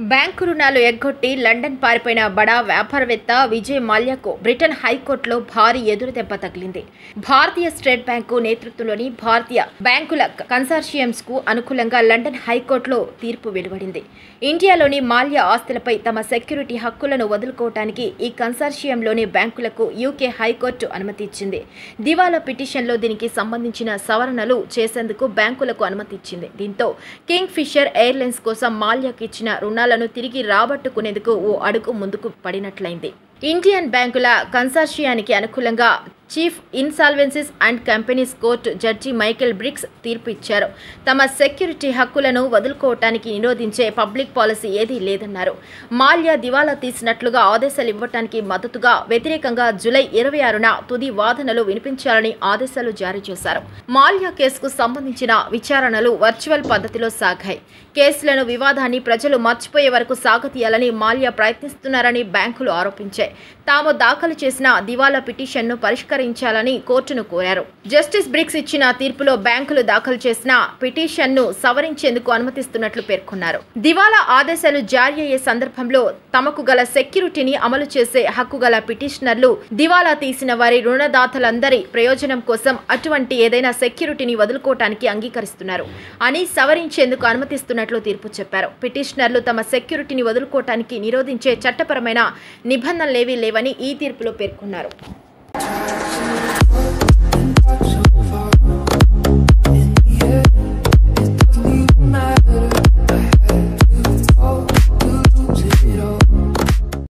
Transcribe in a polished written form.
Bank రుణాలు ఎగ్గొట్టి London పారిపోయిన బడా వ్యాపారవేత్త విజయ్ మాల్యాకు బ్రిటన్ హైకోర్టులో భారీ ఎదురుదెబ్బ తగిలింది. భారతీయ స్టేట్ బ్యాంకు నేతృత్వంలోని భారతీయ బ్యాంకుల కన్సార్షియంస్ కు అనుకూలంగా లండన్ హైకోర్టులో తీర్పు వెలువడింది. ఇండియాలోని మాల్యా ఆస్తులపై తమ సెక్యూరిటీ హక్కులను వదులుకోవటానికి ఈ కన్సార్షియంలోని బ్యాంకులకు యూకే హైకోర్టు అనుమతి ఇచ్చింది. దివాలా పిటిషన్లో దీనికి సంబంధించిన సవరణలు చేసేందుకు బ్యాంకులకు అనుమతి ఇచ్చింది. దీంతో కింగ్ ఫిషర్ ఎయిర్లైన్స్ కోసం మాల్యాకు ఇచ్చిన రుణాలను తిరిగి రాబట్టుకునేందుకు ఓ అడుగు ముందుకు పడినట్లయింది. ఇండియన్ బ్యాంకుల కన్సార్షియానికి అనుకూలంగా chief insolvencies and companies court judge Michael Briggs తీర్పు ఇచ్చారు. తమ సెక్యూరిటీ హక్కులను వదులుకోవటానికి నిరోధించే పబ్లిక్ పాలసీ ఏదీ లేదన్నారు. మాల్యా దివాలా తీసినట్లుగా ఆదేశాలు ఇవ్వటానికి మద్దతుగా వ్యతిరేకంగా జూలై 26న తుది వాదనలు వినిపించాలని ఆదేశాలు జారీ చేశారు. మాల్యా కేసుకు సంబంధించిన విచారణలు వర్చువల్ పద్ధతిలో సాగాయి. కేసులను వివాదాన్ని ప్రజలు మర్చిపోయే వరకు సాగతీయాలని మాల్యా ప్రయత్నిస్తున్నారని బ్యాంకులు ఆరోపించాయి. తాము దాఖలు చేసిన దివాలా పిటిషన్ను పరిష్కరించాలని కోర్టును కోరారు. జస్టిస్ బ్రిక్స్ ఇచ్చిన తీర్పులో బ్యాంకులు దాఖలు చేసిన పిటిషన్ను సవరించేందుకు అనుమతిస్తున్నట్లు పేర్కొన్నారు. దివాలా ఆదేశాలు జారీ అయ్యే సందర్భంలో తమకు గల సెక్యూరిటీని అమలు చేసే హక్కు గల పిటిషనర్లు దివాలా తీసిన వారి రుణదాతలందరి ప్రయోజనం కోసం అటువంటి ఏదైనా సెక్యూరిటీని వదులుకోవటానికి అంగీకరిస్తున్నారు అని సవరించేందుకు అనుమతిస్తున్నట్లు తీర్పు చెప్పారు. పిటిషనర్లు తమ సెక్యూరిటీని వదులుకోవటానికి నిరోధించే చట్టపరమైన నిబంధనలేవీ లేవని ఈ తీర్పులో పేర్కొన్నారు.